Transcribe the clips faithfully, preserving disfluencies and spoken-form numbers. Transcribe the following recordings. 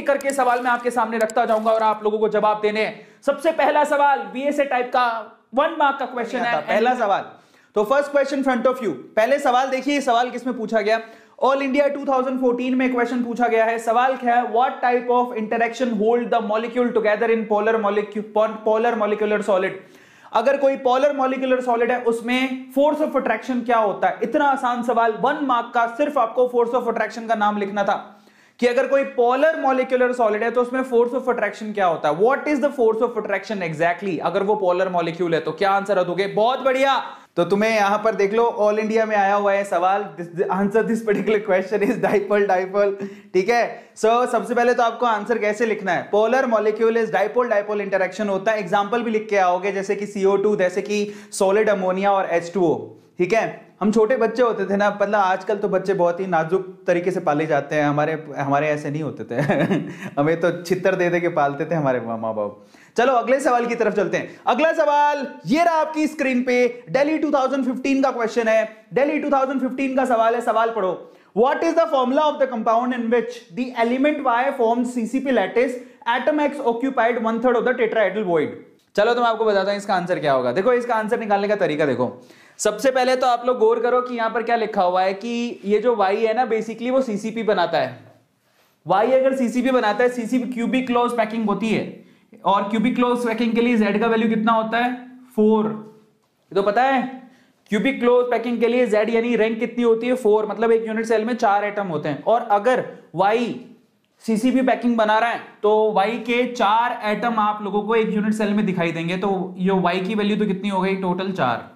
एक करके सवाल मैं आपके सामने रखता जाऊंगा और आप लोगों को जवाब देने हैं। सबसे पहला सवाल बीएसए टाइप का वन मार्क का क्वेश्चन है। पहला सवाल, तो first question front of you. पहले सवाल देखिए, सवाल किसमें पूछा गया, all India two thousand fourteen में क्वेश्चन पूछा गया है। सवाल क्या है, what type of interaction hold the molecule together in polar molecule polar molecular solid. अगर कोई पोलर मॉलिक्यूलर सॉलिड है उसमें फोर्स ऑफ अट्रैक्शन क्या होता है। इतना आसान सवाल, वन मार्क का, सिर्फ आपको फोर्स ऑफ अट्रैक्शन का नाम लिखना था कि अगर कोई पोलर मॉलिक्यूलर सॉलिड है तो उसमें फोर्स ऑफ अट्रैक्शन क्या होता है, what is the force of attraction exactly. अगर वो पोलर मॉलिक्यूल है तो क्या आंसर दोगे। बहुत बढ़िया, तो तुम्हें यहां पर देख लो ऑल इंडिया में आया हुआ है सवाल, answer this particular question is dipole dipole. ठीक है, सो so, सबसे पहले तो आपको आंसर कैसे लिखना है, polar molecule is dipole dipole interaction होता है। एग्जांपल भी लिख के आओगे जैसे कि सी ओ टू, जैसे कि सॉलिड अमोनिया और एच टू ओ। ठीक है, हम छोटे बच्चे होते थे ना, मतलब आजकल तो बच्चे बहुत ही नाजुक तरीके से पाले जाते हैं, हमारे हमारे ऐसे नहीं होते थे हमें तो छितर दे दे के पालते थे हमारे माँ बाप। चलो अगले सवाल की तरफ चलते हैं। अगला सवाल ये रहा आपकी स्क्रीन पे, दिल्ली टू थाउजेंड फिफ्टीन का क्वेश्चन है। दिल्ली टू थाउजेंड फिफ्टीन का सवाल है, सवाल पढ़ो। What is the formula of the compound in which the element Y forms CCP lattice, atom X occupied one third of the tetrahedral void. चलो तो मैं आपको बताता हूं इसका आंसर क्या होगा। देखो इसका आंसर निकालने का तरीका देखो। सबसे पहले तो आप लोग गौर करो कि यहां पर क्या लिखा हुआ है कि ये जो y है ना, बेसिकली वो सीसीपी बनाता है। y अगर सीसीपी बनाता है, सीसीपी क्यूबिक क्लोज पैकिंग होती है, और क्यूबिक क्लोज पैकिंग के लिए z का वैल्यू कितना होता है, फोर। तो पता है क्यूबिक क्लोज पैकिंग के लिए z यानी रैंक कितनी होती है, फोर। मतलब एक यूनिट सेल में चार एटम होते हैं, और अगर y सीसीपी पैकिंग बना रहा है तो y के चार एटम आप लोगों को एक यूनिट सेल में दिखाई देंगे। तो ये y की वैल्यू तो कितनी हो गई, टोटल चार।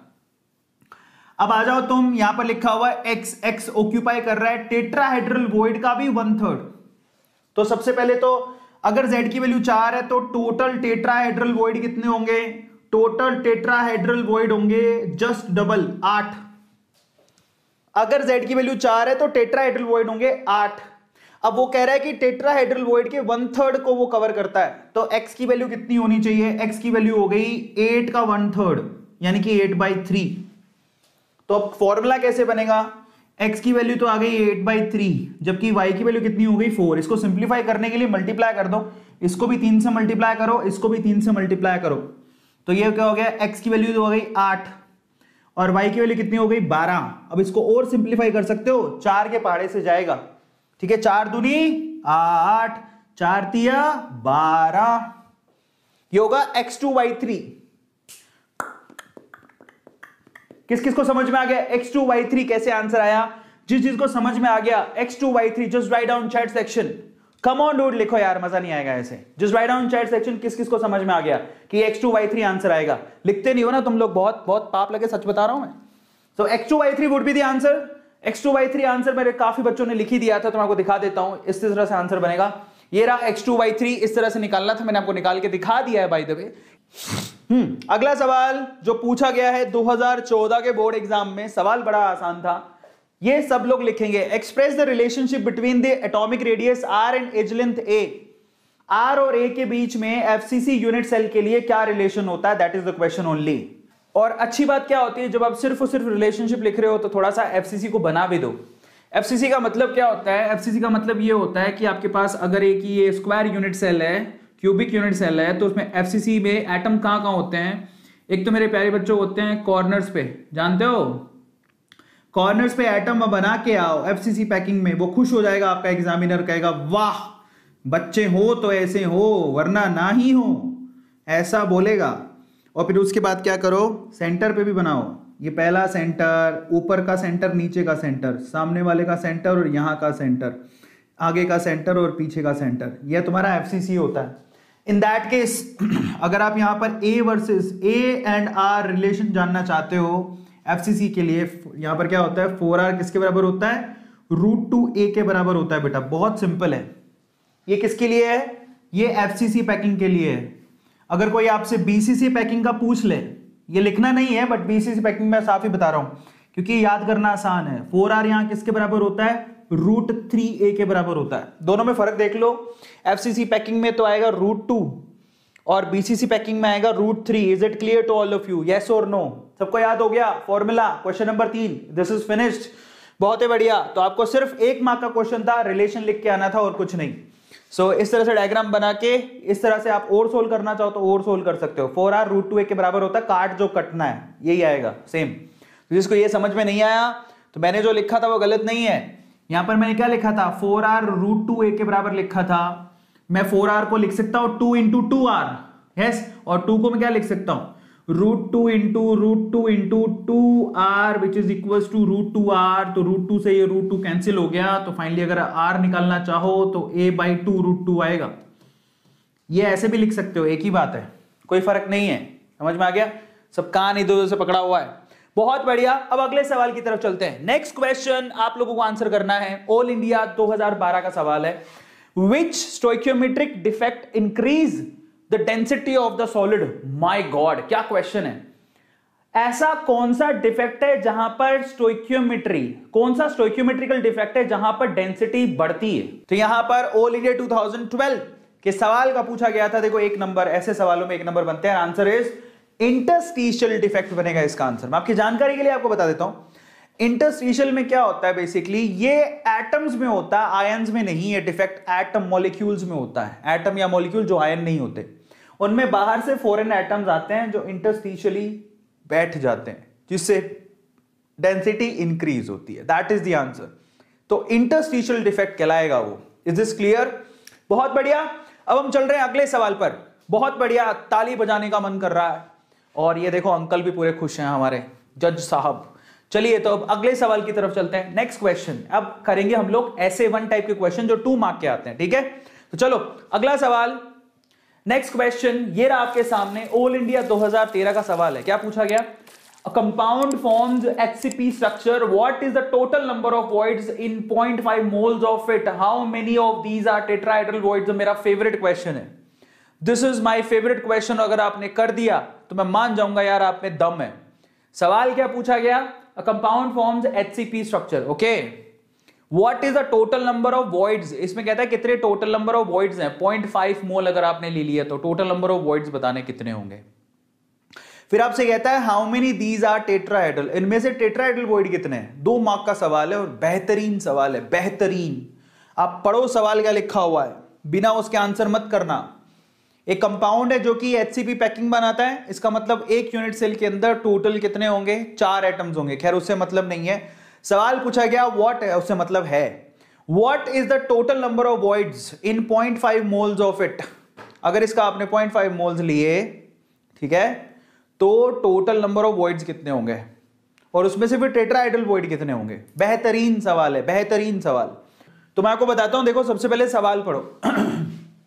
अब आ जाओ तुम, यहां पर लिखा हुआ है x, x ऑक्यूपाई कर रहा है टेट्राहेड्रल वॉइड का भी वन थर्ड। तो सबसे पहले तो अगर z की वैल्यू चार है तो टोटल टेट्राहेड्रल वॉइड कितने होंगे, टोटल टेट्राहेड्रल वॉइड होंगे जस्ट डबल, आठ। अगर z की वैल्यू चार है तो टेट्राहेड्रल वॉइड होंगे आठ। अब वो कह रहा है कि टेट्राहेड्रल वॉइड के वन थर्ड को वो कवर करता है, तो x की वैल्यू कितनी होनी चाहिए, x की वैल्यू हो गई एट का वन थर्ड, यानी कि एट बाई थ्री। तो अब फॉर्मूला कैसे बनेगा, x की वैल्यू तो आ गई एट बाई थ्री, जबकि y की वैल्यू कितनी हो गई, फोर। इसको सिंप्लीफाई करने के लिए मल्टीप्लाई कर दो, इसको भी तीन से मल्टीप्लाई करो, इसको भी तीन से मल्टीप्लाई करो, तो ये क्या हो गया, x की वैल्यू तो हो गई आठ और y की वैल्यू कितनी हो गई, बारह। अब इसको और सिंप्लीफाई कर सकते हो, चार के पहाड़े से जाएगा। ठीक है, चार दूनी आठ, चार तिया बारह, ये होगा एक्स टू वाई थ्री। किस किस को समझ में आ गया एक्स टू वाई थ्री कैसे आंसर आया, जिस जिसको समझ में आ गया X two Y three just write down chat section. Come on dude लिखो यार, मजा नहीं आएगा ऐसे। Just write down chat section किस किस को समझ में आ गया कि X two Y three answer आएगा। लिखते नहीं हो ना तुम लोग, बहुत बहुत पाप लगे, सच बता रहा हूं मैं। So X two Y three would be the answer. X two Y three answer मेरे काफी बच्चों ने लिख ही दिया था, तो मैं आपको दिखा देता हूं। इस तरह से आंसर बनेगा, ये रहा एक्स टू वाई थ्री, इस तरह से निकालना था, मैंने आपको निकाल के दिखा दिया है बाय द वे। हम्म अगला सवाल जो पूछा गया है दो हज़ार चौदह के बोर्ड एग्जाम में, सवाल बड़ा आसान था, ये सब लोग लिखेंगे। Express the relationship between the atomic radius R and edge length A. R और ए के बीच में एफसीसी यूनिट सेल के लिए क्या रिलेशन होता है, that is the question only. और अच्छी बात क्या होती है, जब आप सिर्फ और सिर्फ रिलेशनशिप लिख रहे हो तो थोड़ा सा एफसीसी को बना भी दो। एफसीसी का मतलब क्या होता है, एफसीसी का मतलब ये होता है कि आपके पास अगर एक ये स्क्वायर यूनिट सेल है, क्यूबिक यूनिट सेल है, तो उसमें एफसीसी में एटम कहां कहां होते हैं, एक तो मेरे प्यारे बच्चों होते हैं कॉर्नर्स पे, जानते हो, कॉर्नर्स पे एटम बना के आओ एफसीसी पैकिंग में, वो खुश हो जाएगा, आपका एग्जामिनर कहेगा वाह बच्चे हो तो ऐसे हो वरना ना ही हो, ऐसा बोलेगा। और फिर उसके बाद क्या करो, सेंटर पे भी बनाओ, ये पहला सेंटर, ऊपर का सेंटर, नीचे का सेंटर, सामने वाले का सेंटर और यहाँ का सेंटर, आगे का सेंटर और पीछे का सेंटर, यह तुम्हारा एफसीसी होता है। इन दैट केस अगर आप यहाँ पर A versus A and R relation जानना चाहते हो एफसीसी के लिए, यहाँ पर क्या होता है, फोर आर किसके बराबर होता है, रूट टू ए के बराबर होता है बेटा, बहुत सिंपल है। ये किसके लिए है, ये एफसीसी पैकिंग के लिए है। अगर कोई आपसे बीसीसी पैकिंग का पूछ ले, ये लिखना नहीं है बट बीसीसी पैकिंग में साफ ही बता रहा हूं क्योंकि याद करना आसान है। फोर आर यहां किसके बराबर होता है, रूट थ्री ए के बराबर होता है। दोनों में फर्क देख लो, एफसीसी पैकिंग में तो आएगा रूट टू और बीसीसी पैकिंग में आएगा root three. Is it clear to all of you, yes और नो? सबको याद हो गया फॉर्मूला? क्वेश्चन नंबर तीन, दिस इज फिनिश्ड। बहुत ही बढ़िया। तो आपको सिर्फ एक मार्क का क्वेश्चन था, रिलेशन लिख के आना था और कुछ नहीं। सो so, इस तरह से डायग्राम बना के इस तरह से आप और सोल्व करना चाहो तो और सोल्व कर सकते हो। Four R root two A के बराबर होता है काट जो कटना है, यही आएगा सेम। तो जिसको ये समझ में नहीं आया तो मैंने जो लिखा था वो गलत नहीं है। यहां पर मैंने क्या लिखा था, four R root two A के बराबर लिखा था। मैं फोर आर को लिख सकता हूं two into two R, yes, और टू को मैं क्या लिख सकता हूं, root two into root two into two R which is equal to root two R. तो रूट टू से ये रूट टू कैंसिल हो गया, तो फाइनली अगर आर निकालना चाहो तो A by two root two आएगा। ये ऐसे भी लिख सकते हो, एक ही बात है, कोई फर्क नहीं है। समझ में आ गया, सब कान इधर उधर से पकड़ा हुआ है। बहुत बढ़िया, अब अगले सवाल की तरफ चलते हैं। नेक्स्ट क्वेश्चन आप लोगों को आंसर करना है, ऑल इंडिया दो हज़ार बारह का सवाल है। Which stoichiometric defect increase the density of the solid. My God, क्या क्वेश्चन है। ऐसा कौन सा डिफेक्ट है जहां पर स्टोइकियोमेट्री, कौन सा स्टोइकियोमेट्रिकल डिफेक्ट है जहां पर डेंसिटी बढ़ती है। तो यहां पर ऑल इंडिया दो हज़ार बारह के सवाल का पूछा गया था। देखो एक नंबर, ऐसे सवालों में एक नंबर बनते हैं। आंसर इज इंटरस्टिशियल डिफेक्ट बनेगा इसका आंसर। मैं आपकी जानकारी के लिए आपको बता देता हूं, इंटरस्टिशियल में क्या होता है बेसिकली, ये एटम्स में होता है, आयंस में नहीं है। डिफेक्ट एटम मॉलिक्यूल्स में होता है। एटम या मॉलिक्यूल जो आयन नहीं होते, उनमें बाहर से फॉरेन एटम्स आते हैं जो इंटरस्टिशियली बैठ जाते हैं, जिससे डेंसिटी इंक्रीज होती है। That is the answer. तो इंटरस्टिशियल डिफेक्ट कहलाएगा वो। Is this clear? बहुत बढ़िया। अब हम चल रहे हैं अगले सवाल पर। बहुत बढ़िया, ताली बजाने का मन कर रहा है। और ये देखो अंकल भी पूरे खुश हैं हमारे जज साहब। चलिए तो अब अगले सवाल की तरफ चलते हैं। नेक्स्ट क्वेश्चन अब करेंगे हम लोग ऐसे वन टाइप के क्वेश्चन जो टू मार्क के आते हैं, ठीक है। तो चलो अगला सवाल, नेक्स्ट क्वेश्चन ये रहा आपके सामने। ऑल इंडिया दो हज़ार तेरह का सवाल है। क्या पूछा गया, a compound forms HCP structure, what is the total number of voids in zero point five moles of it, how many of these are tetrahedral voids. मेरा फेवरेट क्वेश्चन है, this is my favourite question. अगर आपने कर दिया तो मैं मान जाऊंगा यार आप में दम है। सवाल क्या पूछा गया, a compound forms HCP structure, okay, what is the total number of voids. इसमें कहता है कितने टोटल नंबर ऑफ वॉइड्स हैं, पॉइंट फाइव मोल अगर आपने ले लिया तो टोटल नंबर ऑफ वॉइड्स बताने कितने होंगे। फिर आपसे कहता है how many these are tetrahedral, इनमें से टेट्राहेड्रल वॉइड कितने हैं। दो मार्क का सवाल है और बेहतरीन सवाल है, बेहतरीन। आप पढ़ो सवाल क्या लिखा हुआ है, बिना उसके आंसर मत करना। एक कंपाउंड है जो कि एचसीपी पैकिंग बनाता है, इसका मतलब एक यूनिट सेल के अंदर टोटल कितने होंगे, चार एटम्स होंगे। खैर उससे मतलब नहीं है, सवाल पूछा गया व्हाट है, उससे मतलब है what is the total number of voids in zero point five moles of it. अगर इसका आपने ज़ीरो पॉइंट फाइव मोल्स लिए, ठीक है, तो टोटल नंबर ऑफ वॉइड्स कितने होंगे, और उसमें से फिर टेट्राहेड्रल वॉइड कितने होंगे। बेहतरीन सवाल है, बेहतरीन सवाल। तो मैं आपको बताता हूं, देखो सबसे पहले सवाल पढ़ो।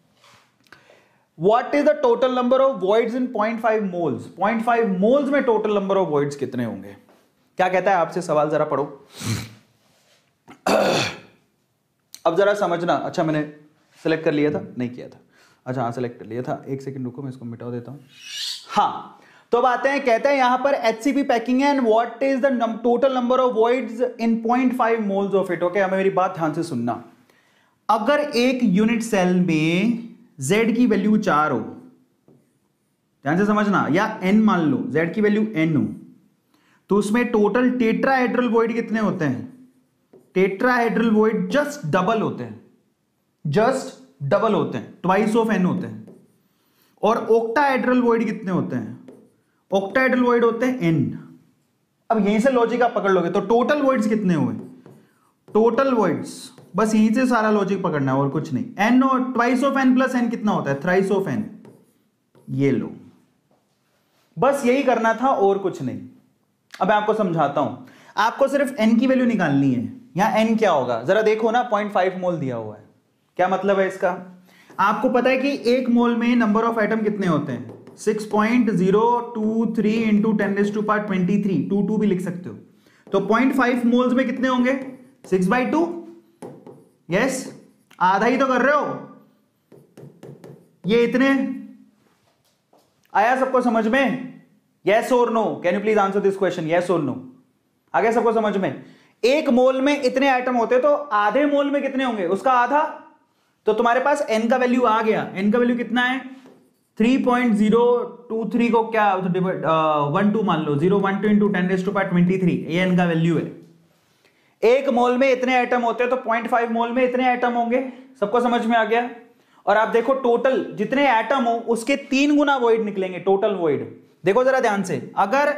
What is the total number of voids in zero point five moles? Zero point five moles में total number of voids कितने होंगे? क्या कहता है आपसे सवाल, जरा पढ़ो। अब जरा समझना। अच्छा मैंने सेलेक्ट कर लिया था, नहीं किया था। अच्छा हाँ सेलेक्ट कर लिया था, एक सेकंड रुको मैं इसको मिटा देता हूं। हाँ तो अब आते हैं, कहते हैं यहां पर एचसीपी पैकिंग है and what is the total number of voids in zero point five moles of it. Okay, हमें मेरी बात ध्यान से सुनना। अगर एक यूनिट सेल में Z की वैल्यू चार हो, ध्यान से समझना, या N मान लो, Z की वैल्यू N हो, तो उसमें टोटल टेट्राहेड्रल वॉइड कितने होते हैं। टेट्राहेड्रल वॉइड जस्ट डबल होते हैं, जस्ट डबल होते हैं, ट्वाइस ऑफ N होते हैं। और ऑक्टाहेड्रल वॉइड कितने होते हैं, ऑक्टाहेड्रल वॉइड होते हैं N। अब यहीं से लॉजिक आप पकड़ लोगे तो टोटल वॉइड्स कितने हुए, टोटल वॉइड्स, बस यहीं से सारा लॉजिक पकड़ना है और कुछ नहीं। एन और twice of N plus N कितना होता है, थ्राइस ऑफ एन। ये लो, बस यही करना था और कुछ नहीं। अब मैं आपको समझाता हूं, आपको सिर्फ एन की वैल्यू निकालनी है। यहां एन क्या होगा जरा देखो ना, ज़ीरो पॉइंट फाइव मोल दिया हुआ है। क्या मतलब है इसका, आपको पता है कि एक मोल में नंबर ऑफ एटम कितने होते हैं, six point zero two three into ten raise to power twenty three, two two भी लिख सकते हो। तो ज़ीरो पॉइंट फाइव मोल्स में कितने होंगे, सिक्स बाई टू। यस, आधा ही तो कर रहे हो। ये इतने आया सबको समझ में, यस और no, can you please answer this question, yes और नो। आ गया सबको समझ में। एक मोल में इतने आइटम होते तो आधे मोल में कितने होंगे, उसका आधा। तो तुम्हारे पास n का वैल्यू आ गया, n का वैल्यू कितना है, three point zero two three को क्या वन टू मान लो, zero one two into ten raise to power twenty three, ये n का वैल्यू है। एक मोल में इतने एटम होते हैं तो ज़ीरो पॉइंट फाइव मोल में इतने एटम होंगे। सबको समझ में आ गया। और आप देखो टोटल जितने एटम हो उसके तीन गुना वॉइड निकलेंगे, टोटल वॉइड। देखो जरा ध्यान से, अगर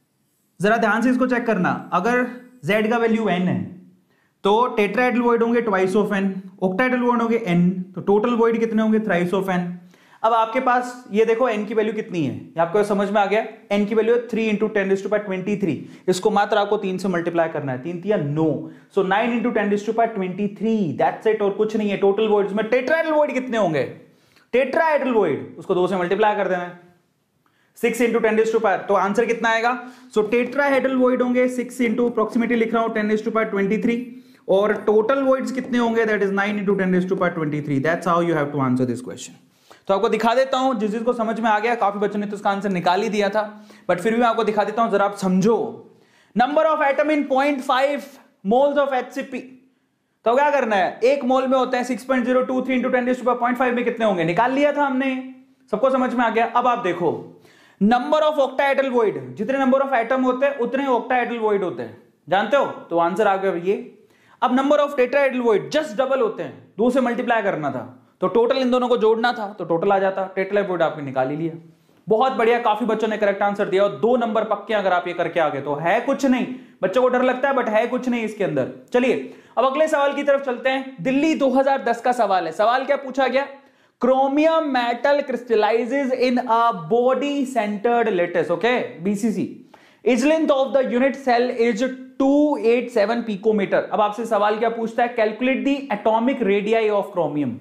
जरा ध्यान से इसको चेक करना, अगर z का वैल्यू n है तो टेट्राहेड्रल वॉइड होंगे twice of n, octahedral void होंगे n, तो टोटल वॉइड कितने होंगे थ्राइस ऑफ n। अब आपके पास ये देखो n की वैल्यू कितनी है, ये आपको समझ में आ गया, n की वैल्यू है three into ten to power twenty three, इसको मात्र आपको तीन से मल्टीप्लाई करना है, तीन तिया नौ, so nine into ten to power twenty three, that's it, और कुछ नहीं है। टोटल वॉइड्स में टेट्राहेड्रल वॉइड कितने होंगे, टेट्राहेड्रल वॉइड उसको दो से मल्टीप्लाई कर देना है, six into ten to power, तो आंसर कितना आएगा, सो टेट्राहेड्रल वॉइड होंगे सिक्स इंटू अप्रोक्सीमेटली लिख रहा हूं ten to power twenty three, और टोटल वॉइड्स कितने होंगे, that is nine into ten to power twenty three. That's how you have to answer this question. तो आपको दिखा देता हूं, जिस जिसको समझ में आ गया, काफी बच्चों ने तो इसका आंसर निकाल ही दिया था, बट फिर भी मैं आपको दिखा देता हूं, जरा आप समझो। Number of atom in point five moles of HCP, तो क्या करना है, एक मोल में होता है six point zero two three into ten to power point five में कितने होंगे, निकाल लिया था हमने, सबको समझ में आ गया। अब आप देखो नंबर ऑफ ऑक्टाहेड्रल वॉइड, जितने नंबर ऑफ एटम होते हैं उतने ऑक्टाहेड्रल वॉइड होते हैं, जानते हो, तो आंसर आ गया ये। अब number of tetrahedral void just double होते हैं, दो से मल्टीप्लाई करना था, तो टोटल इन दोनों को जोड़ना था, तो टोटल आ जाता, टेट्राहेड्रल वॉइड आपने निकाल ही लिया। बहुत बढ़िया, काफी बच्चों ने करेक्ट आंसर दिया, और दो नंबर पक्के अगर आप ये करके आगे, तो है कुछ नहीं, बच्चों को डर लगता है बट है कुछ नहीं इसके अंदर। चलिए अब अगले सवाल की तरफ चलते हैं। दिल्ली दो हज़ार दस का सवाल है। सवाल क्या पूछा गया, chromium metal crystallises in a body centred lattice, okay, BCC, is length of the unit cell is two eight seven picometre. अब आपसे सवाल क्या पूछता है, calculate the atomic radii of chromium.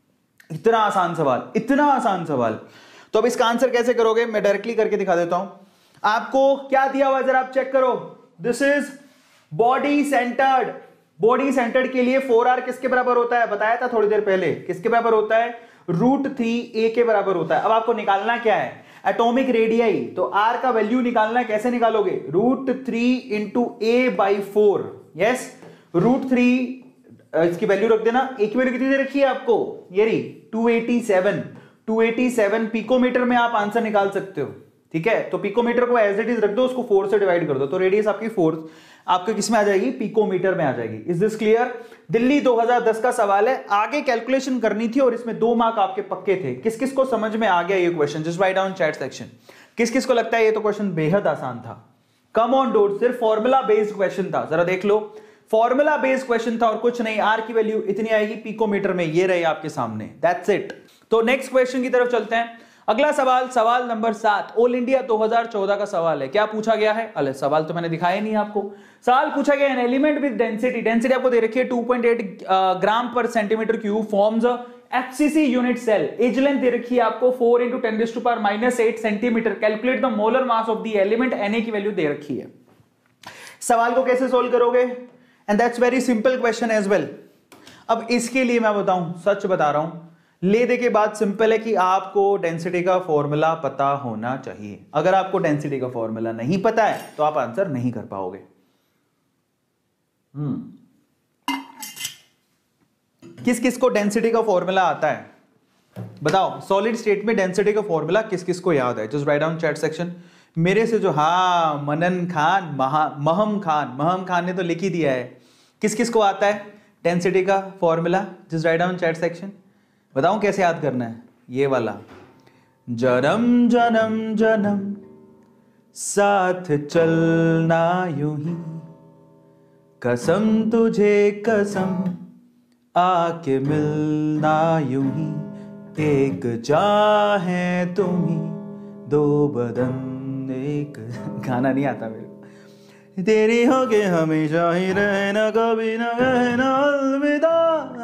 इतना आसान सवाल, इतना आसान सवाल। तो अब इसका आंसर कैसे करोगे, मैं डायरेक्टली करके दिखा देता हूं। आपको क्या दिया हुआ है जरा आप चेक करो, this is body centred. Body centred के लिए फोर आर किसके बराबर होता है, बताया था थोड़ी देर पहले, किसके बराबर होता है, रूट थ्री ए के बराबर होता है। अब आपको निकालना क्या है, एटॉमिक रेडियाई, तो आर का वैल्यू निकालना है, कैसे निकालोगे, root three into A by four, yes, root three, इसकी वैल्यू रख देना, ए की वैल्यू कितनी दे रखी है आपको, ये रही two eighty seven, two eighty seven picometre में आप आंसर निकाल सकते हो, ठीक है। तो पिकोमीटर को एज इट इज रख दो, उसको फोर से डिवाइड कर दो, तो रेडियस आपकी फोर आपके किस में आ जाएगी, पिकोमीटर में आ जाएगी। Is this clear. दिल्ली दो हज़ार दस का सवाल है, आगे कैलकुलेशन करनी थी और इसमें दो मार्क आपके पक्के थे। किस किस को समझ में आ गया ये question, just write down chat section. किस किस को लगता है ये तो क्वेश्चन बेहद आसान था, कम ऑन डोट, सिर्फ फॉर्मूला बेस्ड क्वेश्चन था, जरा देख लो, फॉर्मूला बेस्ड क्वेश्चन था और कुछ नहीं। आर की वैल्यू इतनी आएगी पिकोमीटर में, ये रही आपके सामने, दैट्स इट। तो नेक्स्ट क्वेश्चन की तरफ चलते हैं। अगला सवाल, सवाल नंबर सात, ऑल इंडिया दो हज़ार चौदह का सवाल है। क्या पूछा गया है, अरे सवाल तो मैंने दिखाया नहीं आपको। सवाल पूछा गया, an element with density, density आपको दे रखी है two point eight gram per centimetre cube, forms FCC unit cell, edge length दे रखी है आपको four into ten to power minus eight centimetre, calculate the molar mass of the element, N A की value दे रखी है। सवाल को कैसे सोल्व करोगे, and that's very simple question as well. अब इसके लिए मैं बताऊं, सच बता रहा हूं, ले दे के बाद सिंपल है कि आपको डेंसिटी का फॉर्मूला पता होना चाहिए। अगर आपको डेंसिटी का फॉर्मूला नहीं पता है तो आप आंसर नहीं कर पाओगे। हम्म किस किस को डेंसिटी का फॉर्मूला आता है बताओ, सॉलिड स्टेट में डेंसिटी का फॉर्मूला किस किस को याद है, just write down chat section. मेरे से जो, हाँ, मनन खान, महा महम खान, महम खान ने तो लिख ही दिया है। किस किस को आता है डेंसिटी का formula, just write down chat section. बताऊं कैसे याद करना है, ये वाला, जन्म जन्म जन्म साथ चलना यूं ही, कसम तुझे कसम आके मिलना यूं ही, एक चाहे तुम ही दो बदन एक, गाना नहीं आता मेरे को, तेरी होके हमेशा ही रहना, कभी ना कहना अलविदा।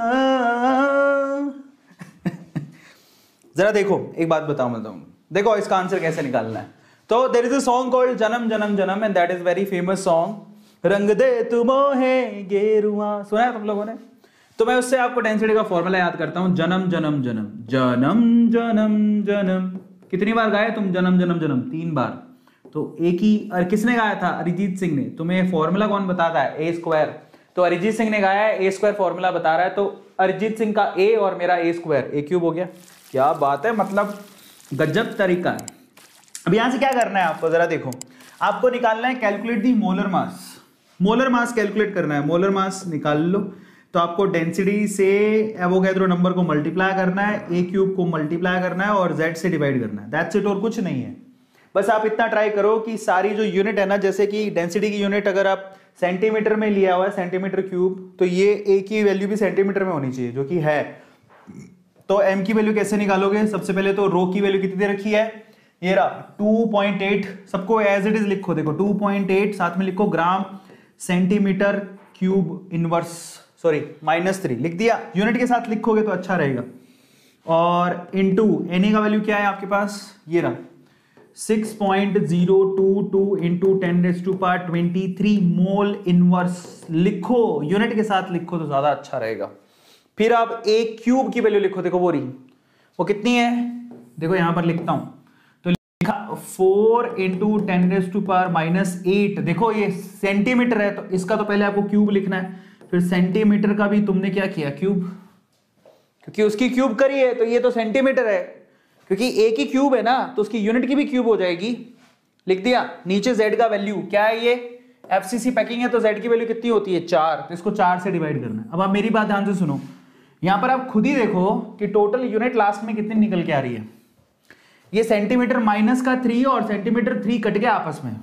जरा देखो, एक बात बताऊं मैं तुम, देखो इसका आंसर कैसे निकालना है। तो there is a song called जन्म जन्म जन्म, and that is very famous song, रंग दे तू मोहे गेरुआ, सुना है तुम लोगों ने। तो मैं उससे आपको डेंसिटी का फॉर्मूला याद करता हूं, जन्म जन्म जन्म जन्म जन्म जन्म, कितनी बार गाए तुम, जन्म जन्म जन्म, तीन बार। तो एक ही, और किसने गाया था, अरिजीत सिंह ने। तुम्हें फॉर्मूला कौन बताता है, ए स्क्वायर, तो अरिजीत सिंह ने गाया है, ए स्क्वायर फॉर्मूला बता रहा है, तो अरिजीत सिंह का ए और मेरा ए स्क्वायर, ए क्यूब हो गया। क्या बात है, मतलब गजब तरीका है। अब यहां से क्या करना है आपको, जरा देखो, आपको निकालना है calculate the molar mass, molar mass calculate करना है, मोलर मास निकाल लो। तो आपको डेंसिटी से एवोगैड्रो नंबर को मल्टीप्लाई करना है, ए क्यूब को मल्टीप्लाई करना है और जेड से डिवाइड करना है, दैट्स इट, और कुछ नहीं है। बस आप इतना ट्राई करो कि सारी जो यूनिट है ना, जैसे कि डेंसिटी की यूनिट अगर आप सेंटीमीटर में लिया हुआ है, सेंटीमीटर क्यूब, तो ये ए की वैल्यू भी सेंटीमीटर में होनी चाहिए, जो कि है। तो एम की वैल्यू कैसे निकालोगे? सबसे पहले तो रो की वैल्यू कितनी दे रखी है, ये रहा टू पॉइंट एट, सबको एज इट इज लिखो, देखो टू पॉइंट एट, साथ में लिखो gram centimetre cube inverse, sorry minus three लिख दिया, यूनिट के साथ लिखोगे तो अच्छा रहेगा। और इनटू एन का वैल्यू क्या है आपके पास, ये रहा six point zero two two into ten raise to power twenty three mole inverse लिखो, यूनिट के साथ लिखो तो ज्यादा अच्छा रहेगा। फिर आप ए क्यूब की वैल्यू लिखो, देखो वो रही, वो कितनी है, देखो यहां पर लिखता हूं, तो लिखा four into ten raise to power minus eight, देखो ये सेंटीमीटर है तो इसका तो पहले आपको क्यूब लिखना है, फिर सेंटीमीटर का भी तुमने क्या किया, क्यूब, क्योंकि उसकी क्यूब करी है तो ये तो सेंटीमीटर है, क्योंकि ए की क्यूब है ना तो उसकी यूनिट की भी क्यूब हो जाएगी, लिख दिया। नीचे जेड का वैल्यू क्या है, ये एफसीसी पैकिंग है तो जेड की वैल्यू कितनी होती है, चार, तो इसको चार से डिवाइड करना है। अब आप मेरी बात ध्यान से सुनो, यहां पर आप खुद ही देखो कि टोटल यूनिट लास्ट में कितनी निकल के आ रही है, ये सेंटीमीटर माइनस का थ्री और सेंटीमीटर थ्री कट गया आपस में,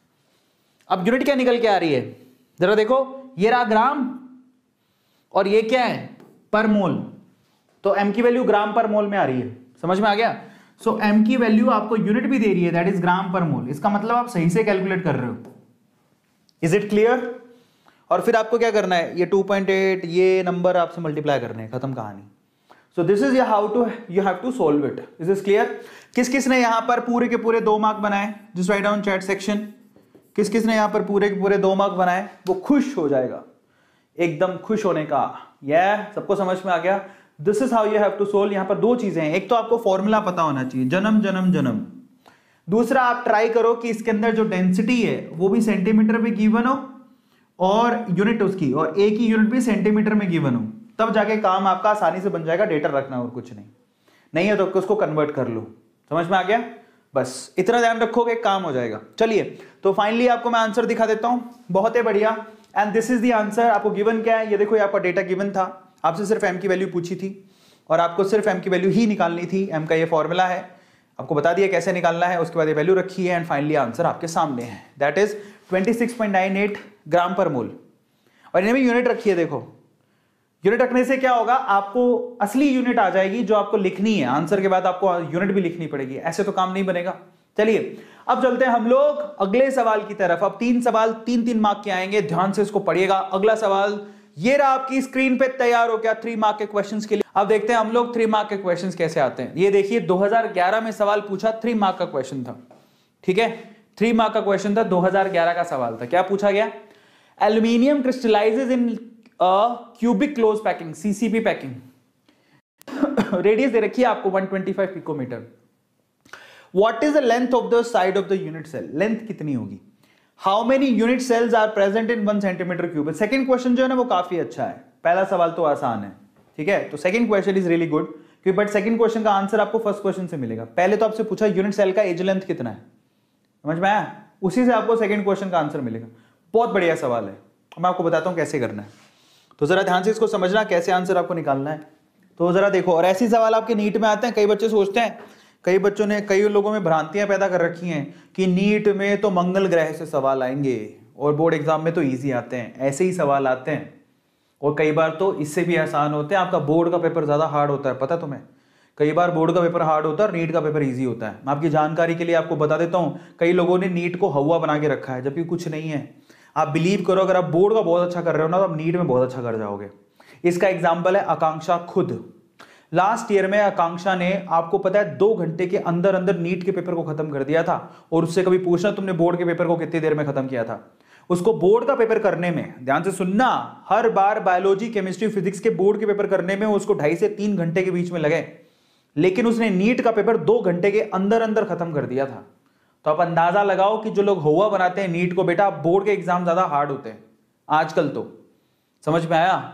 अब यूनिट क्या निकल के आ रही है, जरा देखो, ये रहा ग्राम और ये क्या है, पर मोल, तो एम की वैल्यू ग्राम पर मोल में आ रही है, समझ में आ गया। सो so, m की वैल्यू आपको यूनिट भी दे रही है, दैट इज ग्राम पर मोल, इसका मतलब आप सही से कैलकुलेट कर रहे हो। Is it clear? और फिर आपको क्या करना है, ये टू पॉइंट एट ये नंबर आपसे मल्टीप्लाई करने हैं, खत्म कहानी। So this is how to you have to solve it. Is this clear? किस किस ने यहां पर पूरे के पूरे दो मार्क बनाए, just write down chat section, किस किस ने यहां पर पूरे के पूरे दो मार्क बनाए, वो खुश हो जाएगा, एकदम खुश होने का। यह सबको समझ में आ गया? This is how you have to solve. यहां पर दो चीजें हैं, एक तो आपको फॉर्मूला पता होना चाहिए, जन्म जन्म जन्म, दूसरा आप ट्राई करो कि इसके अंदर जो डेंसिटी है वो भी सेंटीमीटर में गिवन हो और यूनिट उसकी, और ए की यूनिट भी सेंटीमीटर में गिवन हो, तब जाके काम आपका आसानी से बन जाएगा, डेटा रखना और कुछ नहीं, नहीं है तो उसको कन्वर्ट कर लो। समझ में आ गया? बस इतना ध्यान रखोगे काम हो जाएगा। चलिए तो फाइनली आपको मैं आंसर दिखा देता हूं, बहुत है बढ़िया, and this is the answer. आपको गिवन क्या है, ये देखो, ये आपका डेटा गिवन था, आपसे सिर्फ m की वैल्यू पूछी थी और आपको सिर्फ m की वैल्यू ही निकालनी थी, m का ये फॉर्मूला है, आपको बता दिया कैसे निकालना है, उसके बाद ये वैल्यू रखी है एंड फाइनली आंसर आपके सामने है, that is twenty six point nine eight gram per mole. और इन्हें भी यूनिट रखी है, देखो यूनिट रखने से क्या होगा, आपको असली यूनिट आ जाएगी जो आपको लिखनी है, आंसर के बाद आपको यूनिट भी लिखनी पड़ेगी, ऐसे तो काम नहीं बनेगा। चलिए अब चलते हैं हम लोग अगले सवाल की तरफ। अब तीन सवाल तीन तीन मार्क के आएंगे, ध्यान से इसको पढ़िएगा। अगला सवाल ये रहा आपकी स्क्रीन पे तैयार हो गया थ्री मार्क के क्वेश्चंस के लिए। अब देखते हैं हम लोग थ्री मार्क के क्वेश्चंस कैसे आते हैं। ये देखिए दो हज़ार ग्यारह में सवाल पूछा, थ्री मार्क का क्वेश्चन था, ठीक है, थ्री मार्क का क्वेश्चन था, दो हज़ार ग्यारह का सवाल था। क्या पूछा गया, aluminium crystallises in cubic close packing, CCP packing, radius दे रखी है आपको one twenty five picometre. What is the length of the side of the unit cell, length कितनी होगी, how many unit cells are present in one centimetre cube. Second question जो है ना वो काफी अच्छा है, पहला सवाल तो आसान है, ठीक है, तो second question is really good, क्योंकि बट सेकंड क्वेश्चन का आंसर आपको फर्स्ट क्वेश्चन से मिलेगा। पहले तो आपसे पूछा यूनिट सेल का एज लेंथ कितना है, समझ में आया, उसी से आपको सेकंड क्वेश्चन का आंसर मिलेगा। बहुत बढ़िया सवाल है, मैं आपको बताता हूं कैसे करना है, तो जरा ध्यान से इसको समझना कैसे आंसर आपको निकालना है। तो जरा देखो, और ऐसे सवाल आपके नीट में आते हैं, कई बच्चे सोचते हैं, कई बच्चों ने, कई लोगों में भ्रांतियां पैदा कर रखी हैं कि नीट में तो मंगल ग्रह से सवाल आएंगे और बोर्ड एग्जाम में तो इजी आते हैं, ऐसे ही सवाल आते हैं, और कई बार तो इससे भी आसान होते हैं। आपका बोर्ड का पेपर ज्यादा हार्ड होता है, पता तुम्हें, कई बार बोर्ड का पेपर हार्ड होता है और नीट का पेपर इजी होता है। मैं आपकी जानकारी के लिए आपको बता देता हूं, कई लोगों ने नीट को हवा बना के रखा है, जबकि कुछ नहीं है। आप बिलीव करो, अगर आप बोर्ड का बहुत अच्छा कर रहे हो ना, तो आप नीट में बहुत अच्छा कर जाओगे। इसका एग्जाम्पल है आकांक्षा खुद। लास्ट ईयर में आकांक्षा ने, आपको पता है, दो घंटे के अंदर अंदर नीट के पेपर को खत्म कर दिया था, और उससे कभी पूछना तुमने बोर्ड के पेपर को कितनी देर में खत्म किया था। उसको बोर्ड का पेपर करने में, ध्यान से सुनना, हर बार बायोलॉजी, केमिस्ट्री, फिजिक्स के बोर्ड के पेपर करने में उसको ढाई से तीन घंटे के बीच में लगे, लेकिन उसने नीट का पेपर दो घंटे के अंदर अंदर खत्म कर दिया था। तो आप अंदाजा लगाओ कि जो लोग हुआ बनाते हैं नीट को, बेटा बोर्ड के एग्जाम ज्यादा हार्ड होते हैं आजकल, तो समझ में आया।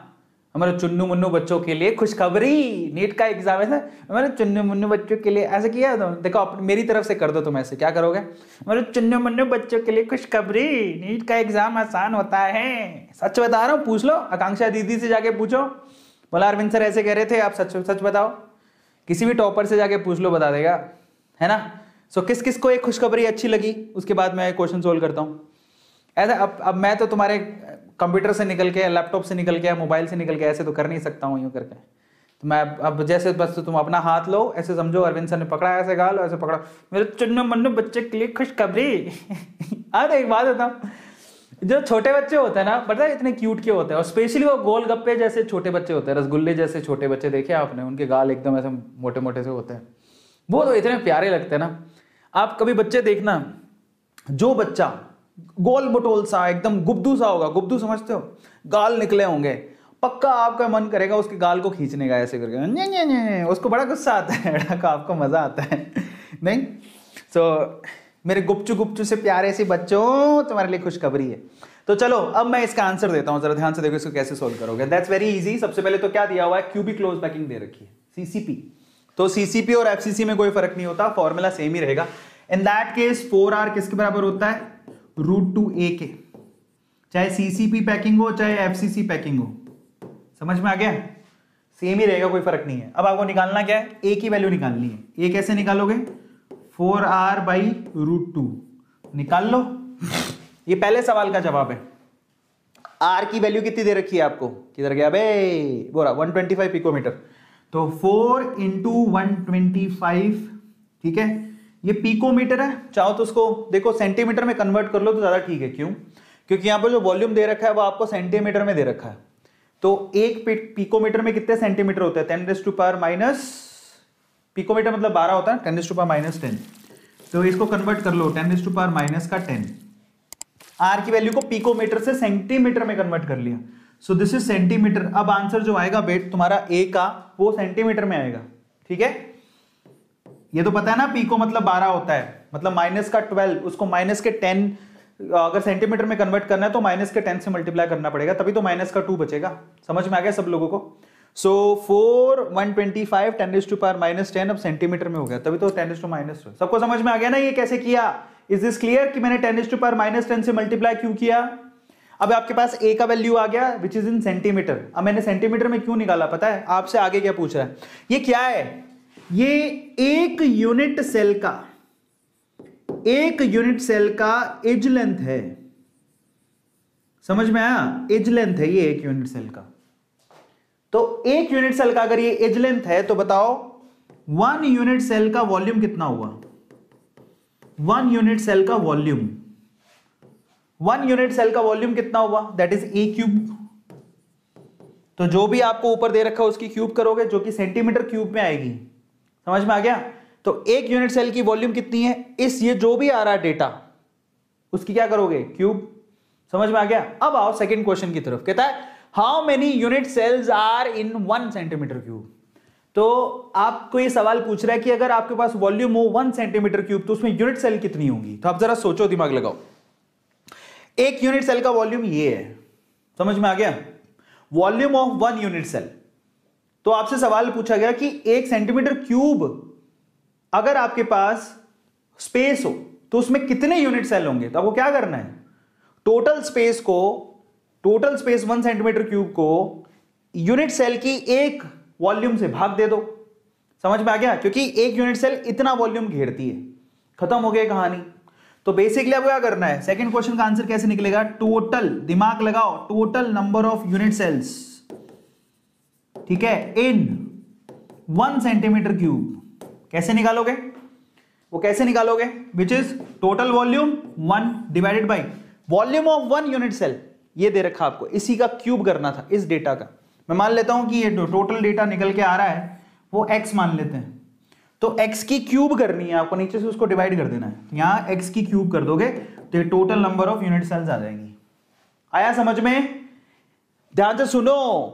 हमारे चुन्नू मुन्नू बच्चों के लिए खुशखबरी, नीट का एग्जाम है, हमारे चुन्नू मुन्नू बच्चों के लिए, ऐसे किया तो देखो आप मेरी तरफ से कर दो, तुम ऐसे क्या करोगे, हमारे चुन्नू मुन्नू बच्चों के लिए खुशखबरी, नीट का एग्जाम आसान होता है। सच बता रहा हूँ, पूछ लो आकांक्षा दीदी से जाके पूछो, बोला अरविंद सर ऐसे कह रहे थे, आप सच सच बताओ, किसी भी टॉपर से जाके पूछ लो, बता देगा, है ना। सो किस किस को एक खुशखबरी अच्छी लगी, उसके बाद मैं क्वेश्चन सोल्व करता हूँ। ऐसा अब अब मैं तो तुम्हारे कंप्यूटर से निकल के, लैपटॉप से निकल के, मोबाइल से निकल के ऐसे तो कर नहीं सकता हूँ यूँ करके। तो मैं अब जैसे बस तो तुम अपना हाथ लो, ऐसे समझो अरविंद सर ने पकड़ा, ऐसे गाल ऐसे पकड़ा, मेरे चुन्नू मुन्नू बच्चे के लिए खुशखबरी। अरे एक बात बताऊँ, जो छोटे बच्चे होते हैं ना, पता है इतने क्यूट के होते हैं, और स्पेशली वो गोलगप्पे जैसे छोटे बच्चे होते हैं, रसगुल्ले जैसे छोटे बच्चे देखे आपने, उनके गाल एकदम ऐसे मोटे मोटे से होते हैं, वो तो इतने प्यारे लगते हैं ना। आप कभी बच्चे देखना, जो बच्चा गोल मटोल सा एकदम गुब्दू सा होगा, गुब्दू समझते हो, गाल निकले होंगे, पक्का आपका मन करेगा उसके गाल को खींचने का ऐसे करके, ने ने ने, उसको बड़ा गुस्सा आता है, आपको मजा आता है नहीं। सो so, मेरे गुपचू गुपचू से प्यारे से बच्चों, तुम्हारे लिए खुशखबरी है। तो चलो अब मैं इसका आंसर देता हूं, जरा ध्यान से देखो इसको कैसे सोल्व करोगे। That's very easy. सबसे पहले तो क्या दिया हुआ है, क्यूबिक क्लोज पैकिंग दे रखी है, सीसीपी। तो सीसीपी और एफसीसी में कोई फर्क नहीं होता, फॉर्मूला सेम ही रहेगा। In that case four R किसके बराबर होता है, रूट टू ए के, चाहे सीसीपी पैकिंग हो चाहे एफसीसी पैकिंग हो, समझ में आ गया, सेम ही रहेगा, कोई फर्क नहीं है। अब आपको निकालना क्या है, ए की वैल्यू निकालनी है। ए कैसे निकालोगे, four R by root two निकाल लो। ये पहले सवाल का जवाब है। आर की वैल्यू कितनी दे रखी है आपको, किधर गया बे, बोरा वन ट्वेंटी फाइव पिकोमीटर, तो four into one twenty five, ठीक है, ये पिकोमीटर है, चाहो तो उसको देखो सेंटीमीटर में कन्वर्ट कर लो तो ज्यादा ठीक है। क्यों, क्योंकि यहां पर जो वॉल्यूम दे रखा है वो आपको सेंटीमीटर में दे रखा है। तो एक पिकोमीटर में कितने सेंटीमीटर होते हैं, ten raise to power minus, picometre मतलब बारह होता है, ten raise to power minus ten, तो इसको कन्वर्ट कर लो, ten raise to power minus का टेन। आर की वैल्यू को पिकोमीटर से सेंटीमीटर में कन्वर्ट कर लिया, सो दिस इज सेंटीमीटर। अब आंसर जो आएगा बेट तुम्हारा ए का, वो सेंटीमीटर में आएगा, ठीक है। ये तो पता है ना, पीको मतलब बारह होता है, मतलब माइनस का ट्वेल्व, उसको माइनस के टेन अगर सेंटीमीटर में कन्वर्ट करना है तो माइनस के टेन से मल्टीप्लाई करना पड़ेगा, तभी तो माइनस का टू बचेगा। समझ में आ गया सब लोगों को। So four one twenty five ten raise to power minus ten अब सेंटीमीटर में हो गया, तभी तो टेन रेज़ टू माइनस। सबको समझ में आ गया ना ये कैसे किया। इज दिस क्लियर कि मैंने ten raise to power minus ten से मल्टीप्लाई क्यों किया। अब आपके पास ए का वैल्यू आ गया विच इज इन सेंटीमीटर। अब मैंने सेंटीमीटर में क्यों निकाला पता है, आपसे आगे क्या पूछ रहा है, ये क्या है, ये एक यूनिट सेल का, एक यूनिट सेल का एज लेंथ है, समझ में आया, एज लेंथ है ये एक यूनिट सेल का। तो एक यूनिट सेल का अगर ये एज लेंथ है तो बताओ वन यूनिट सेल का वॉल्यूम कितना हुआ, वन यूनिट सेल का वॉल्यूम, वन यूनिट सेल का वॉल्यूम कितना हुआ, दैट इज ए क्यूब। तो जो भी आपको ऊपर दे रखा है उसकी क्यूब करोगे, जो कि सेंटीमीटर क्यूब में आएगी। समझ में आ गया। तो एक यूनिट सेल की वॉल्यूम कितनी है, इस ये जो भी आ रहा है डेटा उसकी क्या करोगे, क्यूब। समझ में आ गया। अब आओ सेकंड क्वेश्चन की तरफ, कहता है how many unit cells are in one centimetre cube. तो आपको ये सवाल पूछ रहा है कि अगर आपके पास वॉल्यूम हो वन सेंटीमीटर क्यूब तो उसमें यूनिट सेल कितनी होंगी। तो आप जरा सोचो, दिमाग लगाओ। एक यूनिट सेल का वॉल्यूम ये है, समझ में आ गया, volume of one unit cell. तो आपसे सवाल पूछा गया कि एक सेंटीमीटर क्यूब अगर आपके पास स्पेस हो तो उसमें कितने यूनिट सेल होंगे। तो आपको क्या करना है, टोटल स्पेस को, total space one centimetre cube को यूनिट सेल की एक वॉल्यूम से भाग दे दो। समझ में आ गया, क्योंकि एक यूनिट सेल इतना वॉल्यूम घेरती है। खत्म हो गई कहानी। तो बेसिकली आपको क्या करना है, सेकंड क्वेश्चन का आंसर कैसे निकलेगा, टोटल, दिमाग लगाओ, total number of unit cells, ठीक है, इन वन सेंटीमीटर क्यूब। कैसे निकालोगे, वो कैसे निकालोगे, which is total volume one divided by volume of one unit cell. ये दे रखा आपको, इसी का क्यूब करना था, इस डेटा का। मैं मान लेता हूं कि ये टोटल डेटा निकल के आ रहा है वो x मान लेते हैं, तो x की क्यूब करनी है आपको, नीचे से उसको डिवाइड कर देना है। यहां x की क्यूब कर दोगे तो ये total number of unit cells आ जाएंगी। आया समझ में, ध्यान से सुनो।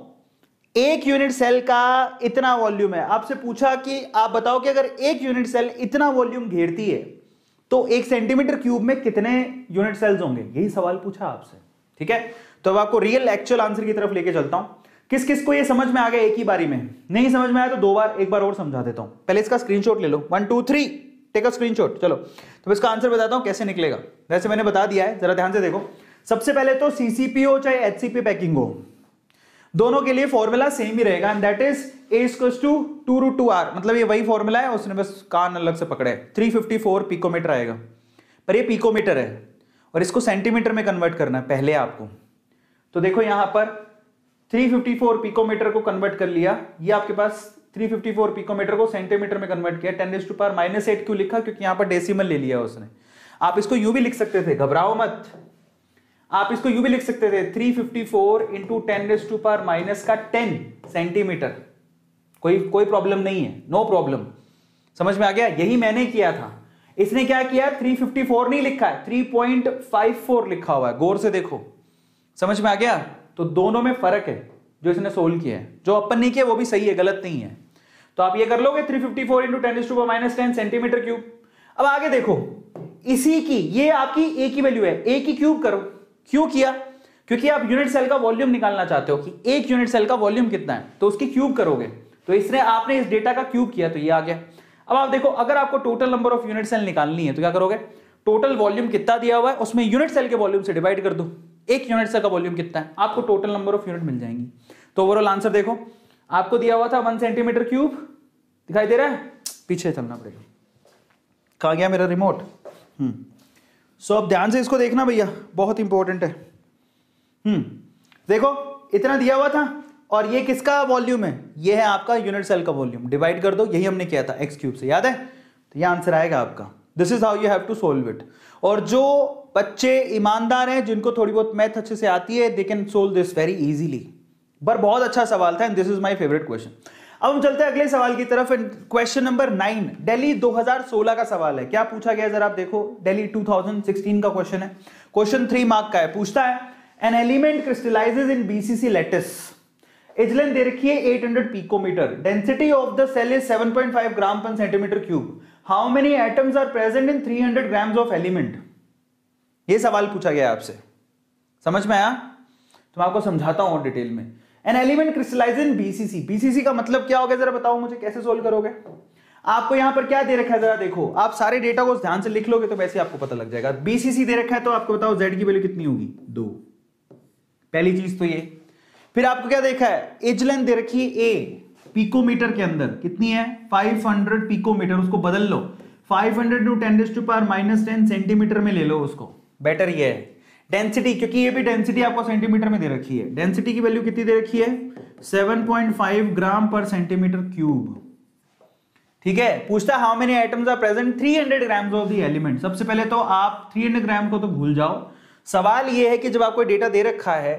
एक यूनिट सेल का इतना वॉल्यूम है, आपसे पूछा कि आप बताओ कि अगर एक यूनिट सेल इतना वॉल्यूम घेरती है तो एक सेंटीमीटर क्यूब में कितने यूनिट सेल्स होंगे, यही सवाल पूछा आपसे। ठीक है, तो अब आपको रियल एक्चुअल आंसर की तरफ लेके चलता हूं। किस किस को ये समझ में आ गया एक ही बारी में? नहीं समझ में आया तो दो बार, एक बार और समझा देता हूं। पहले इसका स्क्रीनशॉट ले लो, one two three, take a screenshot. चलो तो इसका आंसर बताता हूं कैसे निकलेगा। वैसे मैंने बता दिया है, जरा ध्यान से देखो। सबसे पहले तो सीसीपी हो चाहे एचसीपी पैकिंग हो, दोनों के लिए फॉर्मूला सेम ही रहेगा, and that is A equals to two root two R. मतलब ये वही फॉर्मूला है, उसने बस कान अलग से पकड़े। थ्री फिफ्टी फोर पिकोमीटर आएगा, पर ये पिकोमीटर है और इसको सेंटीमीटर में कन्वर्ट करना है पहले आपको। तो देखो यहां पर थ्री फिफ्टी फोर पिकोमीटर को कन्वर्ट कर लिया, ये आपके पास थ्री फिफ्टी फोर पिकोमीटर को सेंटीमीटर में कन्वर्ट किया। Ten raise to power minus eight क्यों लिखा? क्योंकि यहां पर डेसिमल ले लिया उसने। आप इसको यू भी लिख सकते थे, घबराओ मत, आप इसको यू भी लिख सकते थे, three fifty four into ten raise to power minus का टेन सेंटीमीटर। कोई कोई प्रॉब्लम नहीं है, नो प्रॉब्लम। समझ में आ गया? यही मैंने किया था। इसने क्या किया? थ्री फिफ्टी फोर नहीं लिखा है, थ्री पॉइंट फाइव फोर लिखा हुआ है। गौर से देखो, समझ में आ गया? तो दोनों में फर्क है जो इसने सोल्व किया है। जो अपन नहीं किया वो भी सही है, गलत नहीं है। तो आप ये कर लोगे, three fifty four into ten raise to power minus ten centimetre cube. अब आगे देखो, इसी की ये आपकी ए की वैल्यू है, ए की क्यूब करो। क्यों किया? क्योंकि आप यूनिट सेल का वॉल्यूम निकालना चाहते हो कि एक यूनिट सेल का वॉल्यूम कितना है, तो उसकी क्यूब करोगे। तो इसने आपने इस डेटा का क्यूब किया तो ये आ गया। अब आप देखो, अगर आपको total number of unit cell निकालनी है तो क्या करोगे? टोटल वॉल्यूम कितना दिया हुआ है उसमें यूनिट सेल के वॉल्यूम से डिवाइड कर दो। एक यूनिट सेल का वॉल्यूम कितना है, आपको टोटल नंबर ऑफ यूनिट मिल जाएंगी। तो ओवरऑल आंसर देखो, आपको दिया हुआ था वन सेंटीमीटर क्यूब, दिखाई दे रहा है? पीछे चलना पड़ेगा। कहां गया मेरा रिमोट? हम्म सो अब ध्यान से इसको देखना भैया, बहुत इंपॉर्टेंट है। हम्म देखो, इतना दिया हुआ था और ये किसका वॉल्यूम है? ये है आपका यूनिट सेल का वॉल्यूम। डिवाइड कर दो, यही हमने किया था एक्स क्यूब से, याद है? तो ये आंसर आएगा आपका। This is how you have to solve it. और जो बच्चे ईमानदार हैं, जिनको थोड़ी बहुत मैथ अच्छे से आती है, they can solve this very easily. पर बहुत अच्छा सवाल था and this is my favourite question. अब हम चलते हैं अगले सवाल की तरफ। क्वेश्चन नंबर नाइन, दिल्ली दो हज़ार सोलह का सवाल है। क्या पूछा गया जरा आप देखो, दिल्ली टू थाउज़ेंड सिक्सटीन का क्वेश्चन है। क्वेश्चन थ्री मार्क का है। पूछता है, an element crystallises in BCC lattice, edge length दे रखी है eight hundred picometre, density of the cell is seven point five gram per centimetre cube, how many atoms are present in three hundred grams of element. ये सवाल पूछा गया आपसे, समझ में आया? तो मैं आपको समझाता हूं डिटेल में। An element crystallise in BCC, BCC का मतलब क्या हो गया जरा बताओ मुझे, कैसे सोल्व करोगे? आपको यहां पर क्या दे रखा है जरा देखो, आप सारे डेटा को ध्यान से लिख लोगे तो वैसे आपको पता लग जाएगा। बीसीसी दे रखा है तो आपको बताओ जेड की वैल्यू कितनी होगी? दो। पहली चीज तो ये। फिर आपको क्या देखा है? एज लेंथ दे रखी है ए, पिकोमीटर के अंदर कितनी है? Five hundred picometre. उसको बदल लो, five hundred to ten raise to power minus ten centimetre में ले लो उसको, बेटर ये है। डेंसिटी, क्योंकि ये भी डेंसिटी आपको सेंटीमीटर में दे रखी है, डेंसिटी की वैल्यू कितनी दे रखी है? Seven point five gram per centimetre cube. ठीक है। पूछता है how many items are present three hundred grams of the element. सबसे पहले तो आप थ्री हंड्रेड ग्राम को तो भूल जाओ। सवाल ये है कि जब आपको डेटा दे रखा है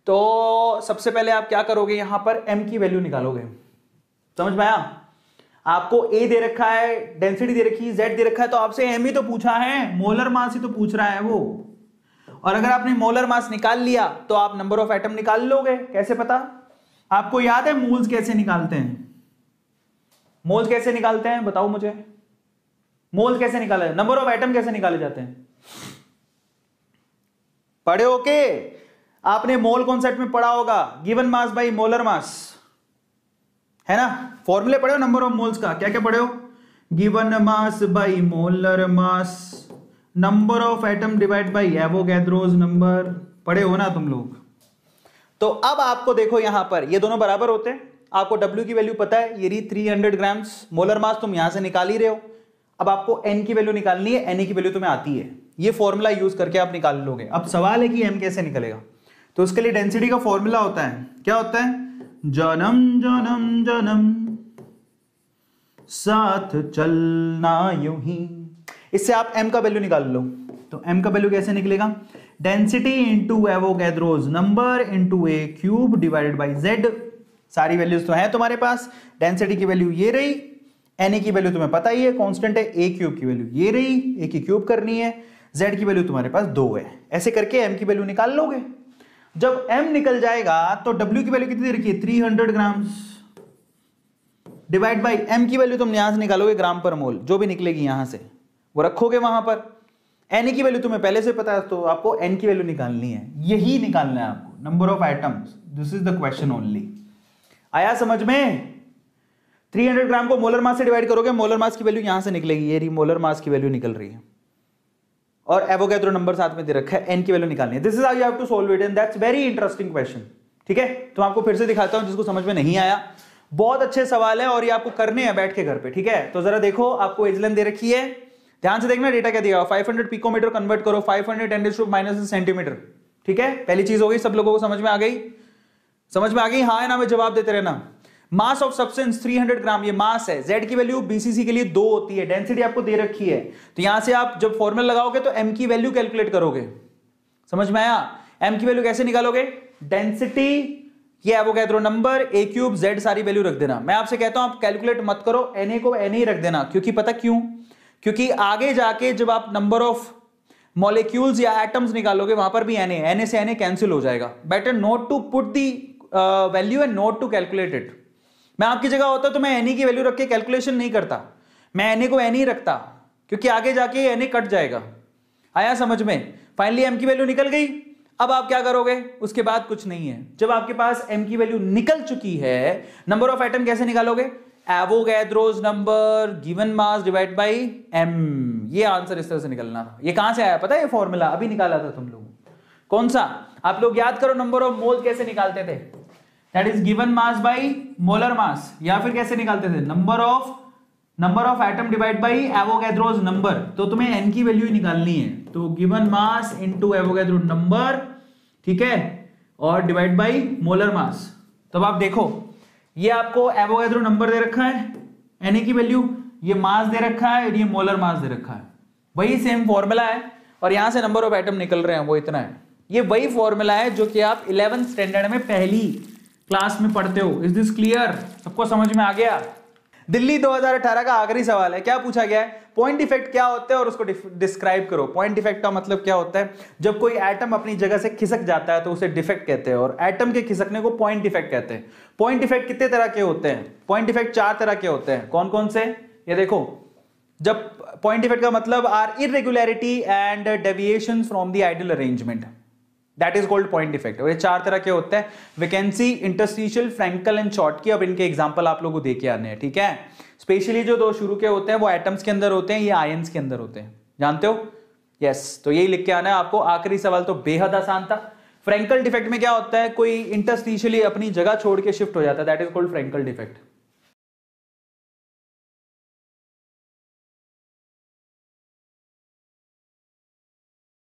तो सबसे पहले आप क्या करोगे, यहां पर m की वैल्यू निकालोगे। समझ में आया? आपको a दे रखा है, डेंसिटी दे रखी है, z दे रखा है, तो आपसे m ही तो पूछा है, मोलर मास ही तो पूछ रहा है वो। और अगर आपने मोलर मास निकाल लिया तो आप नंबर ऑफ एटम निकाल लोगे। कैसे पता? आपको याद है मोल्स कैसे निकालते हैं? मोल्स कैसे निकालते हैं बताओ मुझे, मोल्स कैसे निकाले, नंबर ऑफ एटम कैसे निकाले जाते हैं? पढ़े हो के? आपने मोल कॉन्सेप्ट में पढ़ा होगा, given mass by molar mass, है ना? फॉर्मूले पढ़े हो नंबर ऑफ मोल्स का? क्या क्या पढ़े हो? Given mass by molar mass, number of atom divide by Avogadro's number, पढ़े हो ना तुम लोग? तो अब आपको देखो यहां पर ये दोनों बराबर होते हैं। आपको W की वैल्यू पता है, ये रही three hundred grams, molar mass तुम यहां से निकाल ही रहे हो। अब आपको N की वैल्यू निकालनी है, Na की वैल्यू तुम्हें आती है, ये फॉर्मूला यूज करके आप निकाल लोगे। अब सवाल है कि M कैसे निकलेगा, तो उसके लिए डेंसिटी का फॉर्मूला होता है, क्या होता है? जन्म जन्म जन्म साथ चलना यूं ही। इससे आप m का वैल्यू निकाल लो। तो m का वैल्यू कैसे निकलेगा? Density into Avogadro's number into A cube divided by z। सारी वैल्यूज तो हैं तुम्हारे पास। डेंसिटी की वैल्यू ये रही, Na की वैल्यू तुम्हें पता ही है, कांस्टेंट है। ए क्यूब की वैल्यू ये रही, ए की क्यूब करनी है। z की वैल्यू तुम्हारे पास दो है। ऐसे करके m की वैल्यू निकाल लोगे। जब m निकल जाएगा तो w की वैल्यू कितनी रखी है? Three hundred grams divide by m की वैल्यू तुम यहां से निकालोगे ग्राम पर मोल, जो भी निकलेगी यहां से वो रखोगे वहां पर। Na की वैल्यू तुम्हें पहले से पता है, तो आपको n की वैल्यू निकालनी है, यही निकालना है आपको। Number of atoms, this is the question only. आया समझ में? तीन सौ ग्राम को मोलर मास से डिवाइड करोगे, मोलर मास की वैल्यू यहां से निकलेगी, ये रही मोलर मास की वैल्यू निकल रही है, और एवोगैड्रो नंबर साथ में दे रखा है, एन की वैल्यू निकालनी है। This is how you have to solve it and that's very interesting question. ठीक है, तो आपको फिर से दिखाता हूं जिसको समझ में नहीं आया। बहुत अच्छे सवाल है और ये आपको करने हैं बैठ के घर पे। ठीक है, तो जरा देखो, आपको एजलेंथ दे रखी है, ध्यान से देखना डेटा क्या दिया, पाँच सौ पिकोमीटर कन्वर्ट करो पाँच सौ टेन टू माइनस सेंटीमीटर। ठीक है, पहली चीज हो गई, सब लोगों को समझ में आ गई? समझ में आ गई? हाँ है ना, मैं जवाब देते रहना। मास ऑफ सब्सटेंस तीन सौ ग्राम, ये मास है। जेड की वैल्यू बीसीसी के लिए दो होती है, डेंसिटी आपको दे रखी है, तो यहां से आप जब फॉर्मूला लगाओगे तो एम की वैल्यू कैलकुलेट करोगे। समझ में आया? एम की वैल्यू कैसे निकालोगे? डेंसिटी, ये Avogadro number, A cube, Z सारी वैल्यू रख देना। मैं आपसे कहता हूं आप कैलकुलेट मत करो, एन को एन ही रख देना, क्योंकि पता क्यों? क्योंकि आगे जाके जब आप नंबर ऑफ मॉलिक्यूल्स या एटम्स निकालोगे वहां पर भी एन ए, एन से एन कैंसिल हो जाएगा। Better not to put the value and not to calculate it. मैं आपकी जगह होता तो मैं एन की वैल्यू रख के कैलकुलेशन नहीं करता, मैं एन को एन ही रखता, क्योंकि आगे जाके एन कट जाएगा। आया समझ में? फाइनली एम की वैल्यू निकल गई। अब आप क्या करोगे? उसके बाद कुछ नहीं है। जब आपके पास एम की वैल्यू निकल चुकी है, नंबर ऑफ एटम कैसे निकालोगे? Avogadro's number given mass divide by M. ये आंसर इस तरह से निकलना। ये कहां से आया पता है? ये फॉर्मूला अभी निकाला था तुम लोगों। कौन सा? आप लोग याद करो, नंबर ऑफ मोल कैसे निकालते थे? That is given mass by molar mass, या फिर कैसे निकालते थे? Number of number of atom divide by Avogadro's number. तो तुम्हें एन की वैल्यू निकालनी है, तो given mass into Avogadro number, ठीक है, और डिवाइड बाय मोलर मास। तब आप देखो, ये आपको एवोगैड्रो नंबर दे रखा है, एन की वैल्यू, ये मास दे रखा है, और ये मोलर मास दे रखा है। वही सेम फॉर्मूला है, और यहां से नंबर ऑफ एटम निकल रहे हैं, वो इतना है। ये वही फॉर्मूला है जो कि आप इलेवेंथ स्टैंडर्ड में पहली क्लास में पढ़ते हो। Is this clear? सबको समझ में आ गया? दिल्ली दो हज़ार अठारह का आखिरी सवाल है। क्या पूछा गया है? पॉइंट इफेक्ट क्या होता है और उसको डिस्क्राइब करो। पॉइंट इफेक्ट का मतलब क्या होता है? जब कोई एटम अपनी जगह से खिसक जाता है तो उसे डिफेक्ट कहते हैं, और एटम के खिसकने को पॉइंट इफेक्ट कहते हैं। पॉइंट इफेक्ट कितने तरह के होते हैं? पॉइंट इफेक्ट चार तरह के होते हैं। कौन कौन से? ये देखो, जब पॉइंट इफेक्ट का मतलब are irregularity and deviation from the ideal arrangement, that is called point effect. और ये चार तरह के होते हैं, vacancy, interstitial, Frenkel and Schottky. अब इनके एग्जांपल आप लोगों को दे के आने हैं। ठीक है, स्पेशली जो दो शुरू के होते हैं वो एटम्स के अंदर होते हैं, ये आयंस के अंदर होते हैं। जानते हो? यस yes, तो यही लिख के आना है आपको। आखिरी सवाल तो बेहद आसान था। फ्रैंकल डिफेक्ट में क्या होता है? कोई इंटरस्टिशियली अपनी जगह छोड़ के शिफ्ट हो जाता है, that is called Frenkel defect.